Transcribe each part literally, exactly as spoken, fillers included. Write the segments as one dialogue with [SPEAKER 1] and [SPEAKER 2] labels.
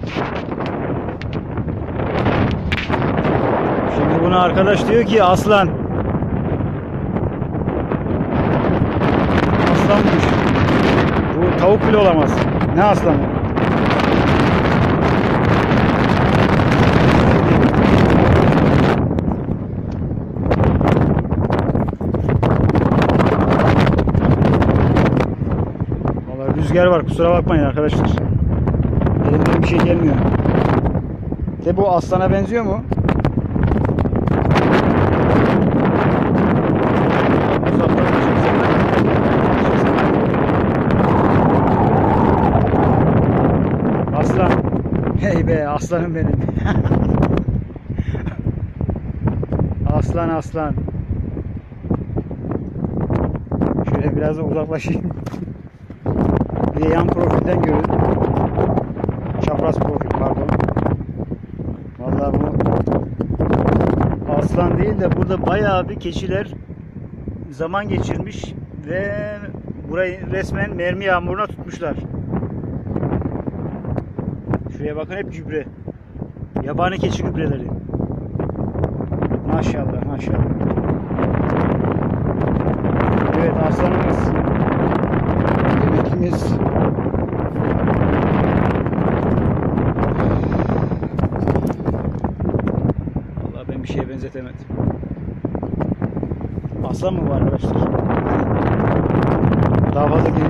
[SPEAKER 1] Şimdi buna arkadaş diyor ki aslan. Aslanmış. Bu tavuk bile olamaz. Ne aslanı? Vallahi rüzgar var, kusura bakmayın arkadaşlar. Elimden bir şey gelmiyor. De bu aslana benziyor mu? Aslan. Hey be aslanım benim. Aslan aslan. Şöyle biraz da uzaklaşayım. Bir de yan profilden görün. Çapraz profil pardon. Vallahi bu aslan değil de burada bayağı bir keçiler zaman geçirmiş ve burayı resmen mermi yağmuruna tutmuşlar. Şuraya bakın, hep gübre. Yabani keçi gübreleri. Maşallah maşallah. Evet aslanımız. Yemekimiz. Vallahi ben bir şeye benzetemedim. Aslan mı var arkadaşlar? Daha fazla değil.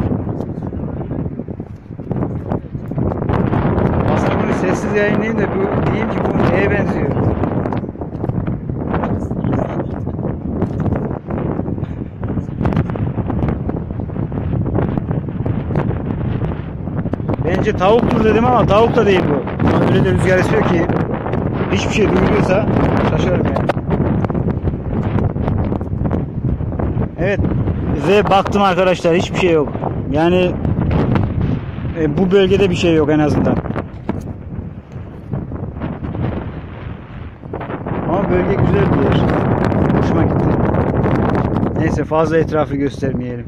[SPEAKER 1] Aslında bunu sessiz yayınlayayım da bu diyeyim ki bu neye benziyor? Bence tavuktur dedim ama tavuk da değil bu. Ama öyle de rüzgar esiyor ki hiçbir şey duyuluyorsa şaşırırım yani. Evet ve baktım arkadaşlar, hiçbir şey yok. Yani e, bu bölgede bir şey yok en azından. Ama bölge güzel bir yer. Hoşuma gitti. Neyse fazla etrafı göstermeyelim.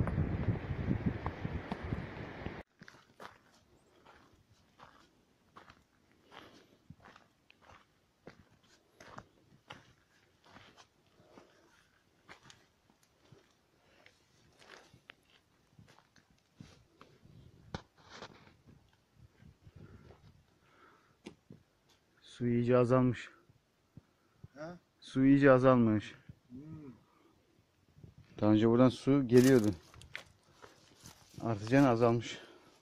[SPEAKER 1] Su iyice azalmış.
[SPEAKER 2] Ha?
[SPEAKER 1] Su iyice azalmış.
[SPEAKER 2] Hmm.
[SPEAKER 1] Daha önce buradan su geliyordu. Artıcan azalmış.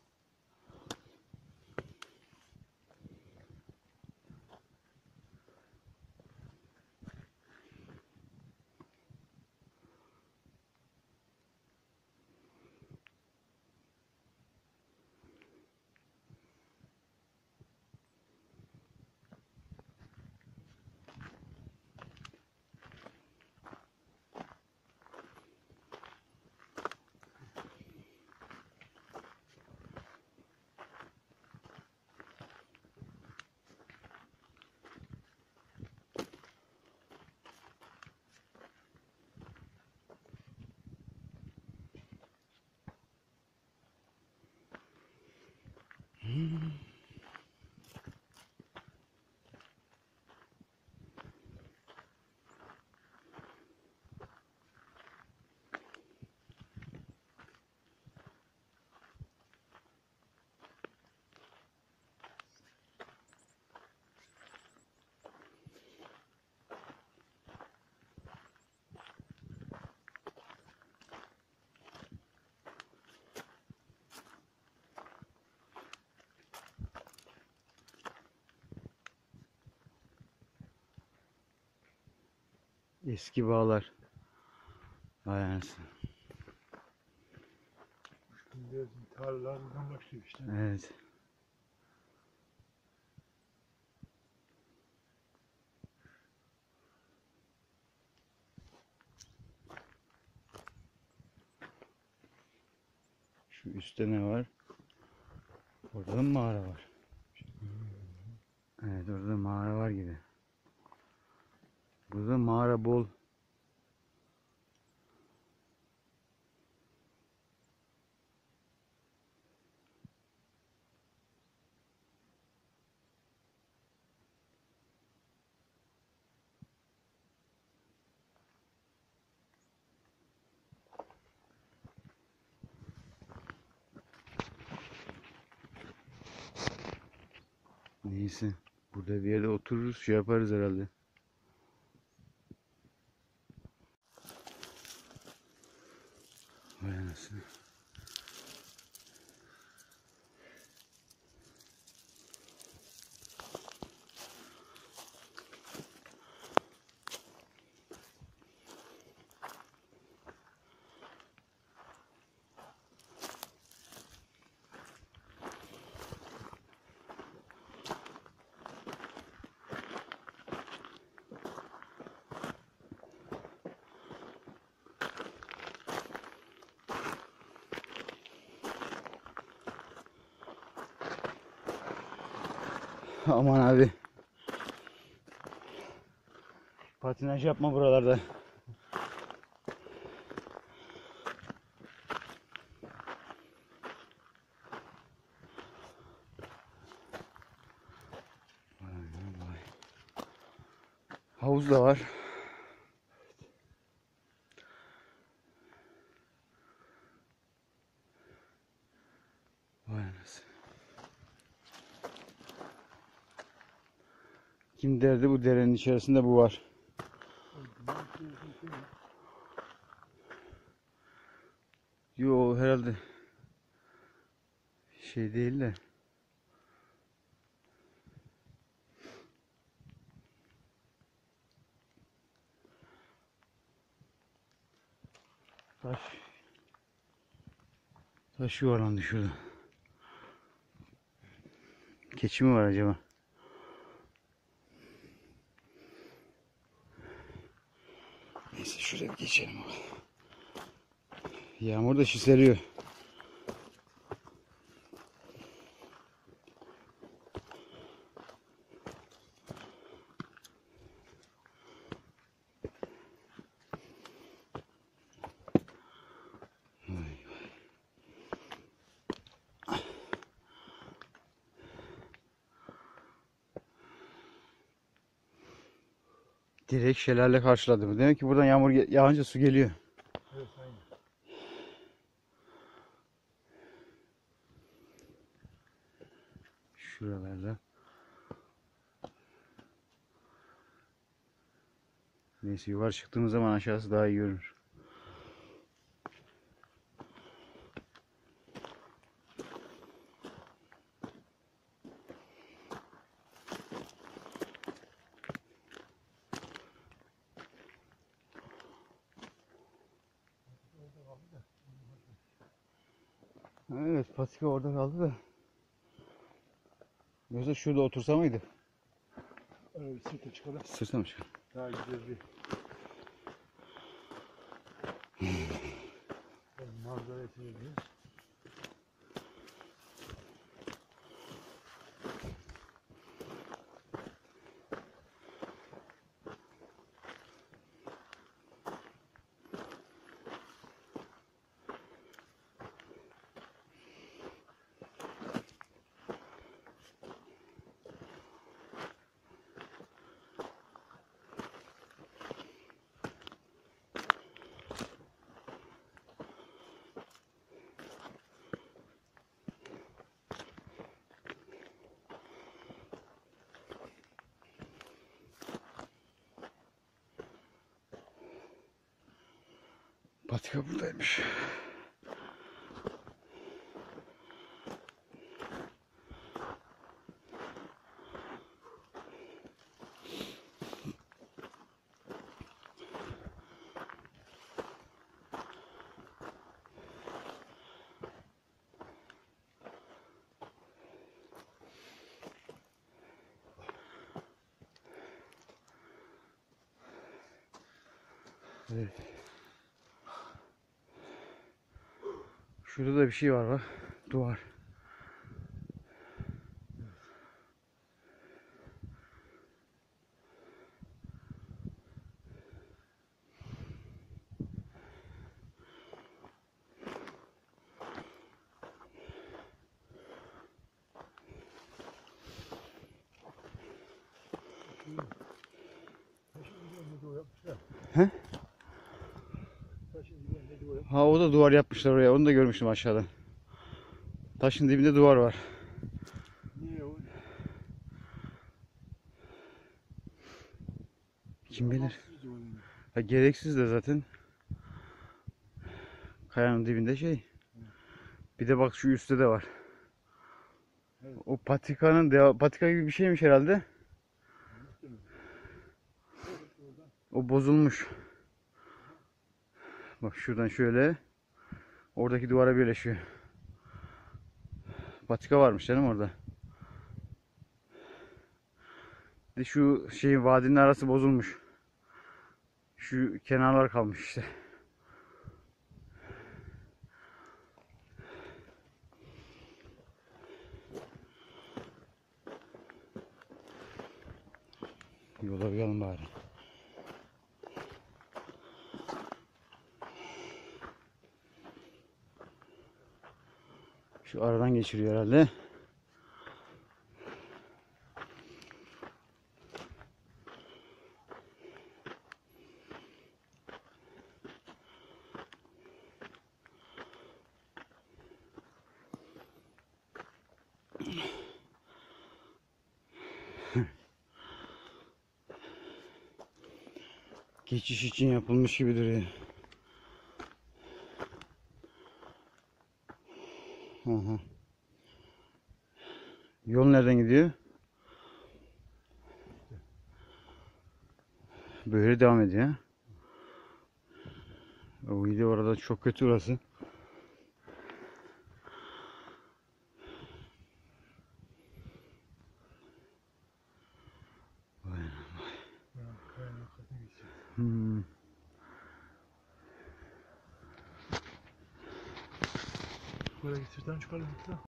[SPEAKER 1] Eski bağlar. Vay anasını.
[SPEAKER 2] Şimdi tarlalardan başlıyor işte.
[SPEAKER 1] Evet. Şu üstte ne var? Orada da mağara var. Evet, orada mağara var gibi. Burada mağara bol. Neyse. Burada bir yerde otururuz, şey yaparız herhalde. Vay anasını. Aman abi. Patinaj yapma buralarda. Vay vay. Havuz da var. Vay anasını. Kim derdi bu derenin içerisinde bu var. Yo herhalde şey değil de. Taş. Taş yuvarlandı şurada. Keçi mi var acaba? Neyse şuraya bir geçelim abi. Yağmur da şişeliyor. Direkt şelale karşıladı bu. Demek ki buradan yağmur yağınca su geliyor.
[SPEAKER 2] Evet, aynen.
[SPEAKER 1] Şuralarda. Neyse yukarı çıktığımız zaman aşağısı daha iyi görünür. Evet, patika orada kaldı da. Yoksa şurada otursa mıydı?
[SPEAKER 2] Öyle bir sırta çıkalım.
[SPEAKER 1] Sırta mı çıkalım?
[SPEAKER 2] Daha güzel bir manzara seyredeceğiz.
[SPEAKER 1] Patika buradaymış. Evet. Şurada da bir şey var bak. Duvar. He? Ha o da duvar yapmışlar oraya. Onu da görmüştüm aşağıda. Taşın dibinde duvar var.
[SPEAKER 2] Niye o?
[SPEAKER 1] Kim bilir?
[SPEAKER 2] Mahsus duvarını.
[SPEAKER 1] Ha, gereksiz de zaten. Kayanın dibinde şey. Bir de bak şu üstte de var.
[SPEAKER 2] Evet.
[SPEAKER 1] O patikanın deva- patika gibi bir şeymiş herhalde. O bozulmuş. Bak şuradan şöyle. Oradaki duvara birleşiyor. Patika varmış canım orada. Bir de şu şeyin vadinin arası bozulmuş. Şu kenarlar kalmış işte. Yola bir alın bari. Şu aradan geçiriyor herhalde. Geçiş için yapılmış gibi duruyor. Aha. Yol nereden gidiyor? Böyle devam ediyor. Ha? O video orada çok kötü orası.
[SPEAKER 2] Kayanın arkasına geçeceğiz.
[SPEAKER 1] Hmm.
[SPEAKER 2] Böyle getirden çıkarım.